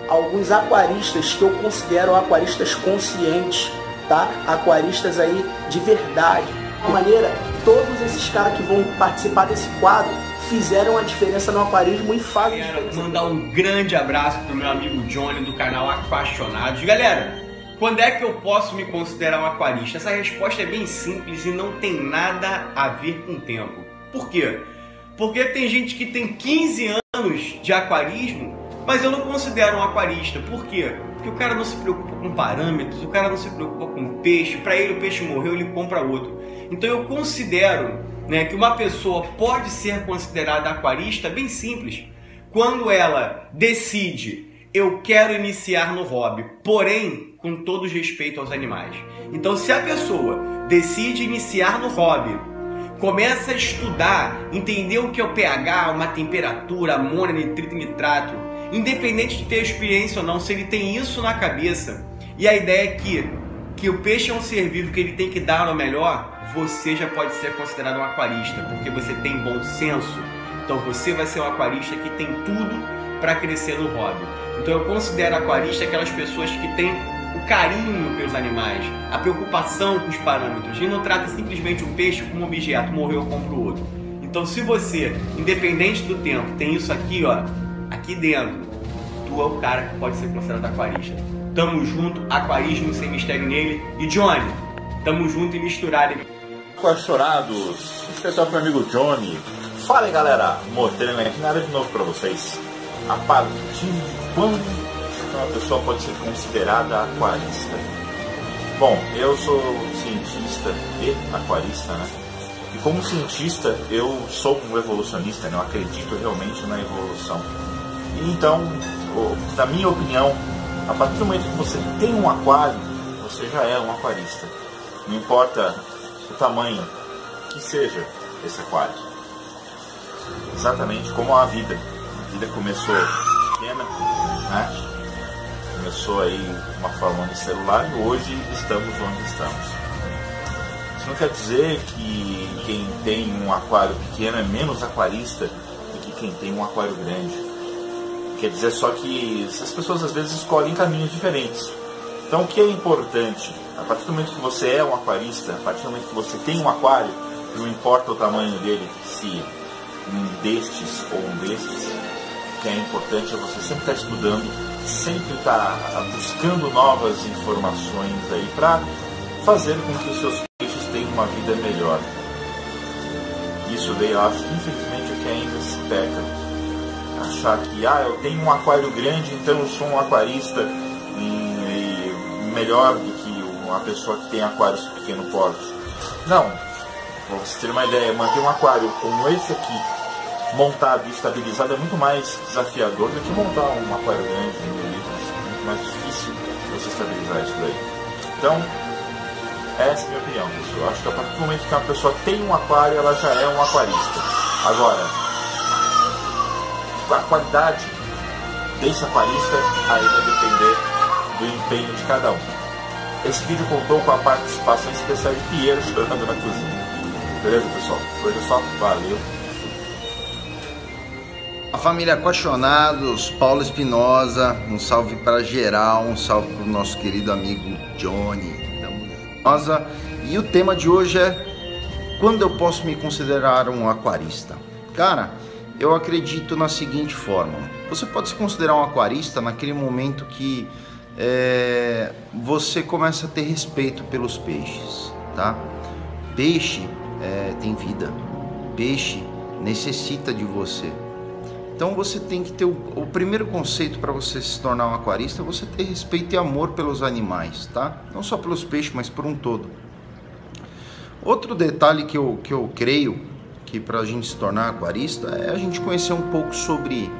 alguns aquaristas que eu considero aquaristas conscientes, tá? Aquaristas aí de verdade. De uma maneira, todos esses caras que vão participar desse quadro fizeram a diferença no aquarismo e fazem diferença. Quero mandar um grande abraço pro meu amigo Johnny do canal Aquacionados. Galera, quando é que eu posso me considerar um aquarista? Essa resposta é bem simples e não tem nada a ver com o tempo. Por quê? Porque tem gente que tem 15 anos de aquarismo, mas eu não considero um aquarista. Por quê? Porque o cara não se preocupa com parâmetros, o cara não se preocupa com peixe. Para ele o peixe morreu, ele compra outro. Então eu considero, né, que uma pessoa pode ser considerada aquarista bem simples quando ela decide: eu quero iniciar no hobby, porém com todo respeito aos animais. Então se a pessoa decide iniciar no hobby, começa a estudar, entender o que é o pH, uma temperatura, amônia, nitrito, nitrato, independente de ter experiência ou não, se ele tem isso na cabeça, e a ideia é que o peixe é um ser vivo que ele tem que dar o melhor, você já pode ser considerado um aquarista, porque você tem bom senso. Então você vai ser um aquarista que tem tudo para crescer no hobby. Então eu considero aquarista aquelas pessoas que têm o carinho pelos animais, a preocupação com os parâmetros, e não trata simplesmente o peixe como objeto: morreu, eu compro outro. Então se você, independente do tempo, tem isso aqui, ó, aqui dentro, tu é o cara que pode ser considerado aquarista. Tamo junto, aquarismo sem mistério nele. E Johnny, tamo junto e misturado. Aquacionados, especial pro meu amigo Johnny. Fala aí, galera, Mortelena aqui, nada de novo pra vocês. A partir de quando uma pessoa pode ser considerada aquarista? Bom, eu sou cientista e aquarista, né? E como cientista, eu sou um evolucionista, né? Eu acredito realmente na evolução. E então, na minha opinião, a partir do momento que você tem um aquário, você já é um aquarista. Não importa o tamanho que seja esse aquário. Exatamente como a vida. A vida começou pequena, né? Começou aí de uma forma unicelular e hoje estamos onde estamos. Isso não quer dizer que quem tem um aquário pequeno é menos aquarista do que quem tem um aquário grande. Quer dizer só que as pessoas às vezes escolhem caminhos diferentes. Então o que é importante? A partir do momento que você é um aquarista, a partir do momento que você tem um aquário, não importa o tamanho dele, se um destes ou um destes, o que é importante é você sempre estar estudando, sempre estar buscando novas informações aí para fazer com que os seus peixes tenham uma vida melhor. Isso daí eu acho que infelizmente é que ainda se peca. Achar que eu tenho um aquário grande, então eu sou um aquarista e melhor do que uma pessoa que tem aquários de pequeno porte. Não, para você ter uma ideia, manter um aquário como esse aqui, montado e estabilizado, é muito mais desafiador do que montar um aquário grande de 1.000 litros. É muito mais difícil você estabilizar isso daí. Então, essa é a minha opinião, pessoal. Eu acho que a partir do momento que uma pessoa tem um aquário, ela já é um aquarista. Agora, a qualidade desse aquarista aí vai depender do empenho de cada um. Esse vídeo contou com a participação especial de Piero chorando na cozinha. Beleza, pessoal? Por hoje é só. Valeu. A família Aquacionados, Paulo Espinosa, um salve para geral, um salve para o nosso querido amigo Johnny. E o tema de hoje é: quando eu posso me considerar um aquarista? Cara, eu acredito na seguinte forma: você pode se considerar um aquarista naquele momento que você começa a ter respeito pelos peixes, tá? Peixe tem vida, peixe necessita de você. Então você tem que ter o primeiro conceito para você se tornar um aquarista: é você ter respeito e amor pelos animais, tá? Não só pelos peixes, mas por um todo. Outro detalhe que eu creio que para a gente se tornar aquarista é a gente conhecer um pouco sobre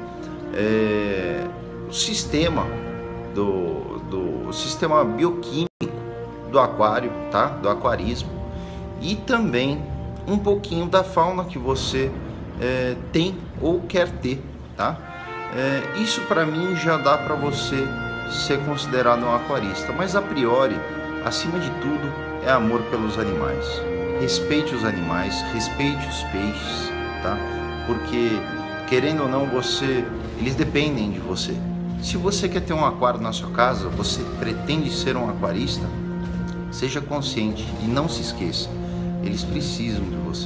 o sistema do sistema bioquímico do aquário, tá? Do aquarismo, e também um pouquinho da fauna que você tem ou quer ter, tá? Isso para mim já dá para você ser considerado um aquarista, mas a priori, acima de tudo, é amor pelos animais. Respeite os animais, respeite os peixes, tá? Porque, querendo ou não, eles dependem de você. Se você quer ter um aquário na sua casa, você pretende ser um aquarista, seja consciente e não se esqueça, eles precisam de você.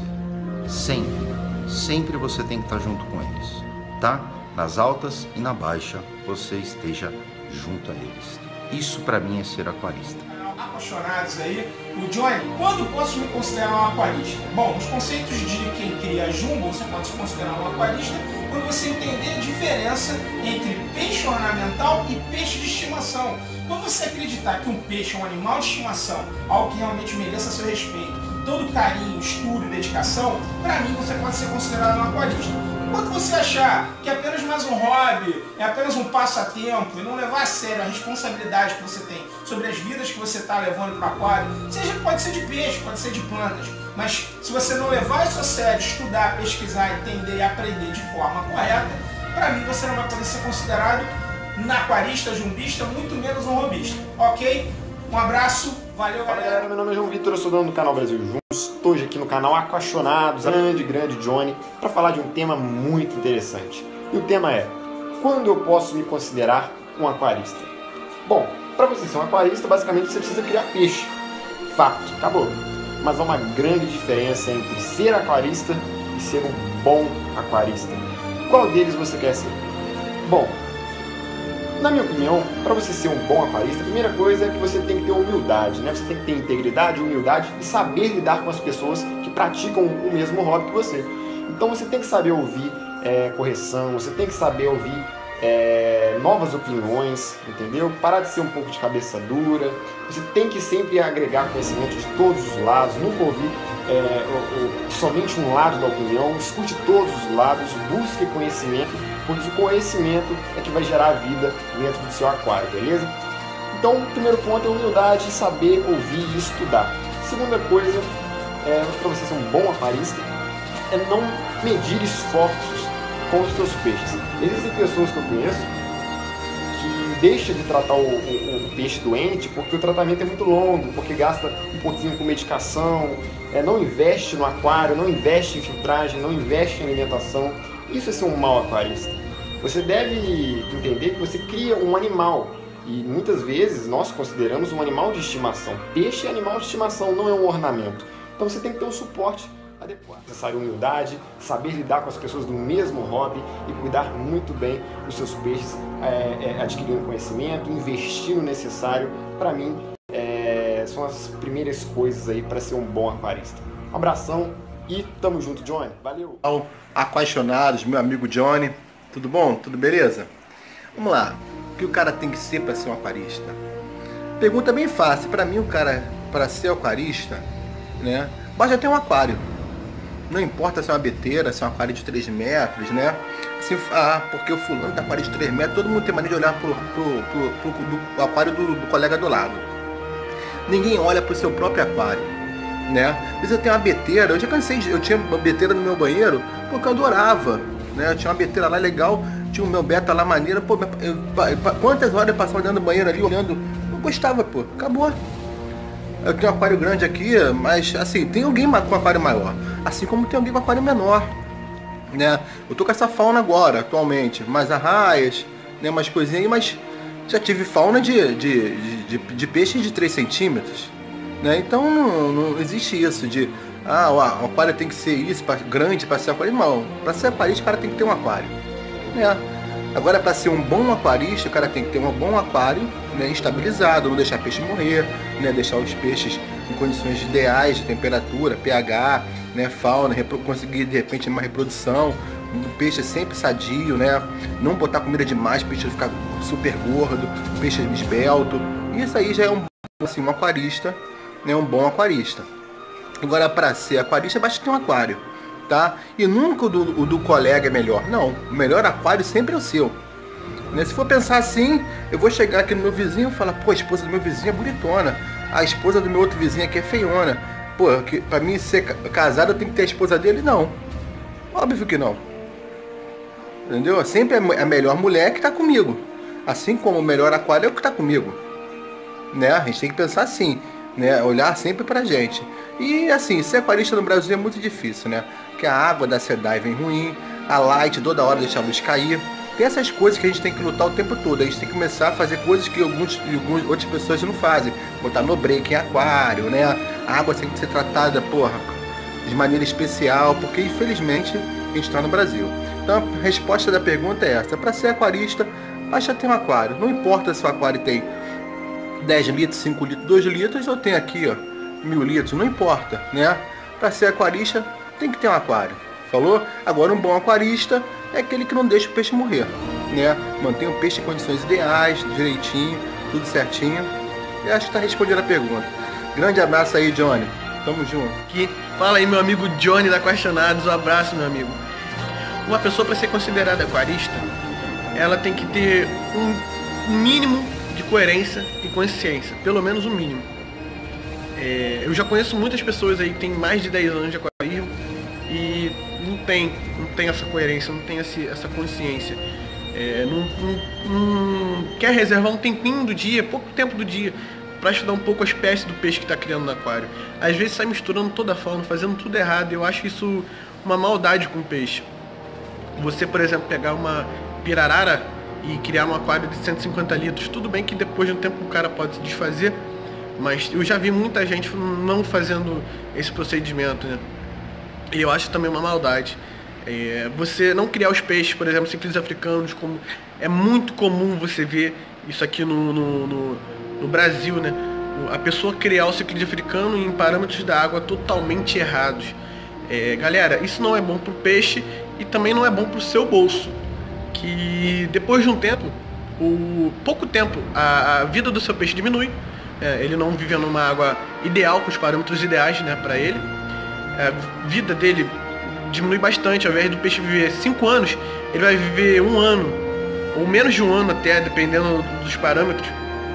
Sempre você tem que estar junto com eles, tá? Nas altas e na baixa, você esteja junto a eles. Isso para mim é ser aquarista. Apaixonados aí, o Johnny, quando posso me considerar um aquarista? Bom, os conceitos de quem cria jumbo, você pode se considerar um aquarista quando você entender a diferença entre peixe ornamental e peixe de estimação. Quando você acreditar que um peixe é um animal de estimação, algo que realmente mereça seu respeito, todo carinho, estudo e dedicação, para mim você pode ser considerado um aquarista. Enquanto você achar que é apenas mais um hobby, é apenas um passatempo e não levar a sério a responsabilidade que você tem sobre as vidas que você está levando para o aquário, seja que pode ser de peixe, pode ser de plantas, mas se você não levar isso a sério, estudar, pesquisar, entender e aprender de forma correta, para mim você não vai poder ser considerado um aquarista, jumbista, muito menos um hobbyista, ok? Um abraço, valeu Fala galera! galera, meu nome é João Vitor, eu sou dono do canal Brasil Juntos. Estou hoje aqui no canal Aquacionados, grande Johnny, para falar de um tema muito interessante. E o tema é: quando eu posso me considerar um aquarista? Bom, para você ser um aquarista, basicamente você precisa criar peixe. Fato, acabou. Mas há uma grande diferença entre ser aquarista e ser um bom aquarista. Qual deles você quer ser? Bom, na minha opinião, para você ser um bom aquarista, a primeira coisa é que você tem que ter humildade, né? Você tem que ter integridade, humildade e saber lidar com as pessoas que praticam o mesmo hobby que você. Então você tem que saber ouvir correção, você tem que saber ouvir novas opiniões, entendeu? Parar de ser um pouco de cabeça dura. Você tem que sempre agregar conhecimento de todos os lados, nunca ouvir somente um lado da opinião, escute todos os lados, busque conhecimento, pois o conhecimento é que vai gerar a vida dentro do seu aquário, beleza? Então, o primeiro ponto é humildade, saber ouvir e estudar. Segunda coisa, para você ser um bom aquarista, é não medir esforços com os seus peixes. Existem pessoas que eu conheço que deixam de tratar o peixe doente porque o tratamento é muito longo, porque gasta um pouquinho com medicação, não investe no aquário, não investe em filtragem, não investe em alimentação. Isso é ser um mau aquarista. Você deve entender que você cria um animal e muitas vezes nós consideramos um animal de estimação. Peixe é animal de estimação, não é um ornamento. Então você tem que ter um suporte adequado. Necessário humildade, saber lidar com as pessoas do mesmo hobby e cuidar muito bem dos seus peixes, adquirindo conhecimento, investir no necessário. Para mim, são as primeiras coisas aí para ser um bom aquarista. Um abração e tamo junto, Johnny. Valeu! Aquacionados, meu amigo Johnny. Tudo bom? Tudo beleza? Vamos lá. O que o cara tem que ser para ser um aquarista? Pergunta bem fácil. Para mim, o cara, para ser aquarista, né, basta ter um aquário. Não importa se é uma beteira, se é um aquário de 3 metros, né? Assim, porque o fulano tá aquário de 3 metros, todo mundo tem mania de olhar pro aquário do colega do lado. Ninguém olha pro seu próprio aquário, né? Mas eu tenho uma beteira, eu já cansei, eu tinha uma beteira no meu banheiro porque eu adorava, né? Eu tinha uma beteira lá legal, tinha o meu beta lá maneiro, pô, quantas horas eu passava dentro do banheiro ali olhando, não gostava, pô, acabou. Eu tenho um aquário grande aqui, mas assim, tem alguém com aquário maior, assim como tem alguém com aquário menor, né? Eu tô com essa fauna agora, atualmente, mais arraias, né, umas coisinhas aí, mas já tive fauna de peixe de 3 centímetros, né? Então não existe isso de, o aquário tem que ser isso, grande para ser aquário. Não, para ser aquarista o cara tem que ter um aquário, né? Agora, para ser um bom aquarista, o cara tem que ter um bom aquário, né, estabilizado, não deixar peixe morrer, né, deixar os peixes em condições ideais de temperatura, pH, né, fauna, conseguir de repente uma reprodução, o peixe sempre sadio, né, não botar comida demais, o peixe ficar super gordo, o peixe esbelto. Isso aí já é um aquarista, né, um bom aquarista. Agora, para ser aquarista, basta ter um aquário. Tá? E nunca o do colega é melhor. Não, o melhor aquário sempre é o seu, né? Se for pensar assim, eu vou chegar aqui no meu vizinho e falar, pô, a esposa do meu vizinho é bonitona, a esposa do meu outro vizinho aqui é feiona. Pô, pra mim ser casado eu tenho que ter a esposa dele? Não. Óbvio que não. Entendeu? Sempre é a melhor mulher que tá comigo. Assim como o melhor aquário é o que tá comigo, né? A gente tem que pensar assim, né? Olhar sempre pra gente. E assim, ser aquarista no Brasil é muito difícil, né? Porque a água da SEDAI vem ruim, a Light toda hora deixa a luz cair, Tem essas coisas que a gente tem que lutar o tempo todo. A gente tem que começar a fazer coisas que algumas outras pessoas não fazem. Botar no break em aquário, né? A água tem que ser tratada, de maneira especial, porque infelizmente a gente está no Brasil. Então a resposta da pergunta é essa: para ser aquarista, basta ter um aquário. Não importa se o aquário tem 10 litros, 5 litros, 2 litros, ou tem aqui 1000 litros, não importa, né? Para ser aquarista tem que ter um aquário. Falou? Agora, um bom aquarista é aquele que não deixa o peixe morrer, né? Mantém o peixe em condições ideais, direitinho, tudo certinho. Eu acho que está respondendo a pergunta. Grande abraço aí, Johnny. Tamo junto. Fala aí, meu amigo Johnny da Aquationados. Um abraço, meu amigo. Uma pessoa, para ser considerada aquarista, ela tem que ter um mínimo de coerência e consciência, pelo menos o mínimo. Eu já conheço muitas pessoas aí que têm mais de 10 anos de aquarismo e não tem essa coerência, não tem essa consciência. Não quer reservar um tempinho do dia, pouco tempo do dia, para estudar um pouco a espécie do peixe que está criando no aquário. Às vezes sai misturando toda a fauna, fazendo tudo errado. Eu acho isso uma maldade com o peixe. Você, por exemplo, pegar uma pirarara e criar um aquário de 150 litros, tudo bem que depois de um tempo o cara pode se desfazer, mas eu já vi muita gente não fazendo esse procedimento, né? E eu acho também uma maldade. Você não criar os peixes, por exemplo, ciclídeos africanos, como é muito comum você ver isso aqui no Brasil, né? A pessoa criar o ciclídeo africano em parâmetros da água totalmente errados. Galera, isso não é bom para o peixe e também não é bom para o seu bolso. Que depois de um tempo, pouco tempo, a vida do seu peixe diminui. Ele não vive numa água ideal, com os parâmetros ideais, né, para ele. A vida dele diminui bastante. Ao invés do peixe viver 5 anos, ele vai viver 1 ano, ou menos de 1 ano até, dependendo dos parâmetros.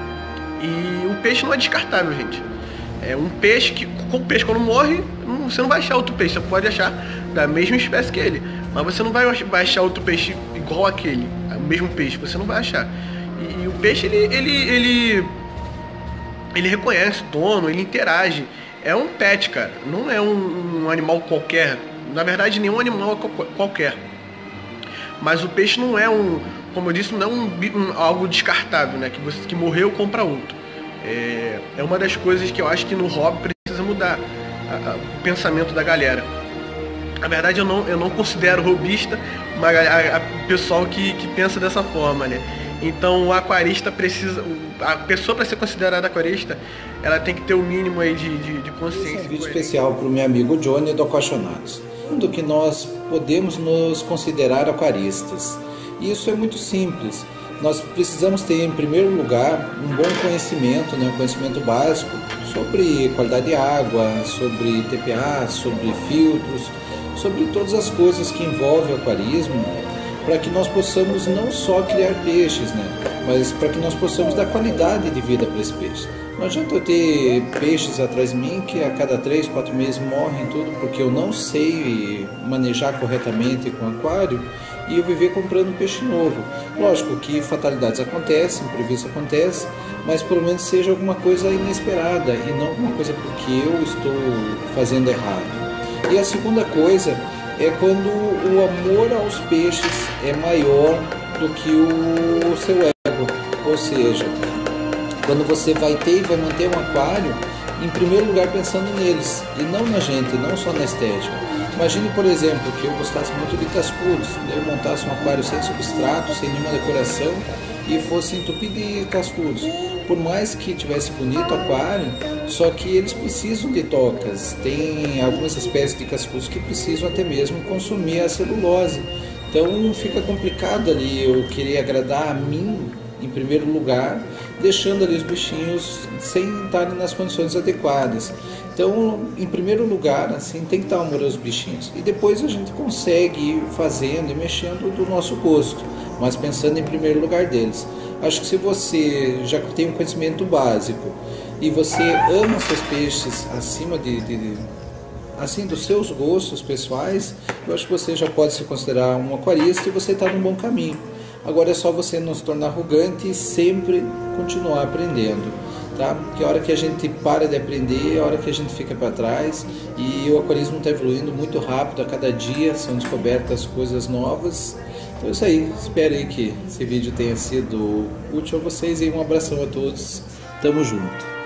E o peixe não é descartável, gente. Um peixe quando morre, você não vai achar outro peixe. Você pode achar da mesma espécie que ele, mas você não vai achar outro peixe igual aquele, o mesmo peixe, você não vai achar. E o peixe, ele reconhece o dono, ele interage. É um pet, cara, não é um animal qualquer. Na verdade, nenhum animal é qualquer. Mas o peixe não é como eu disse, não é algo descartável, né? Que morreu, compra outro. É uma das coisas que eu acho que no hobby precisa mudar o pensamento da galera. Na verdade, eu não considero hobbyista o pessoal que pensa dessa forma, né? Então, o aquarista a pessoa, para ser considerada aquarista, ela tem que ter o mínimo aí de consciência. Esse é um vídeo especial para o meu amigo Johnny do Aquationados. Do que nós podemos nos considerar aquaristas. E isso é muito simples. Nós precisamos ter, em primeiro lugar, um bom conhecimento, né, um conhecimento básico sobre qualidade de água, sobre TPA, sobre filtros, sobre todas as coisas que envolvem o aquarismo, para que nós possamos não só criar peixes, né, mas para que nós possamos dar qualidade de vida para esses peixes. Não adianta eu ter peixes atrás de mim que a cada 3, 4 meses morrem tudo porque eu não sei manejar corretamente com o aquário e eu viver comprando peixe novo. Lógico que fatalidades acontecem, imprevisto acontece, mas pelo menos seja alguma coisa inesperada e não alguma coisa porque eu estou fazendo errado. E a segunda coisa é quando o amor aos peixes é maior do que o seu ego, ou seja, quando você vai ter e vai manter um aquário, em primeiro lugar pensando neles e não na gente, não só na estética. Imagine, por exemplo, que eu gostasse muito de cascudos, eu montasse um aquário sem substrato, sem nenhuma decoração e fosse entupido de cascudos. Por mais que tivesse bonito o aquário, só que eles precisam de tocas. Tem algumas espécies de cascudos que precisam até mesmo consumir a celulose. Então fica complicado ali eu querer agradar a mim em primeiro lugar, deixando ali os bichinhos sem estarem nas condições adequadas. Então, em primeiro lugar, assim, tem que estar amor aos bichinhos. E depois a gente consegue ir fazendo e mexendo do nosso gosto, mas pensando em primeiro lugar deles. Acho que se você já tem um conhecimento básico e você ama seus peixes acima assim, dos seus gostos pessoais, eu acho que você já pode se considerar um aquarista e você está no bom caminho. Agora é só você não se tornar arrogante e sempre continuar aprendendo, tá? Porque a hora que a gente para de aprender, a hora que a gente fica para trás, e o aquarismo está evoluindo muito rápido a cada dia, são descobertas coisas novas Então é isso aí, espero aí que esse vídeo tenha sido útil a vocês e um abração a todos, tamo junto.